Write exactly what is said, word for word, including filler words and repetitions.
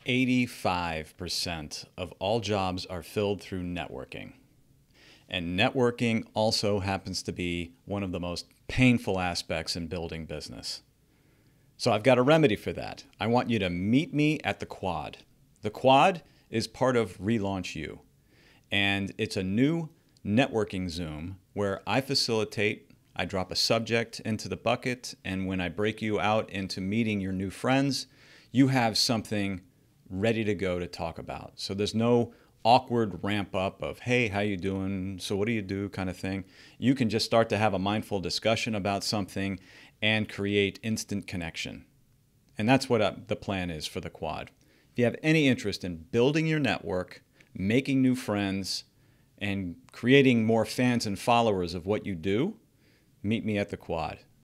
eighty-five percent of all jobs are filled through networking. And networking also happens to be one of the most painful aspects in building business. So I've got a remedy for that. I want you to meet me at the Quad. The Quad is part of Relaunch U, and it's a new networking Zoom where I facilitate, I drop a subject into the bucket, and when I break you out into meeting your new friends, you have something ready to go to talk about. So there's no awkward ramp up of, hey, how you doing? So what do you do kind of thing. You can just start to have a mindful discussion about something and create instant connection. And that's what uh, the plan is for the Quad. If you have any interest in building your network, making new friends, and creating more fans and followers of what you do, meet me at the Quad.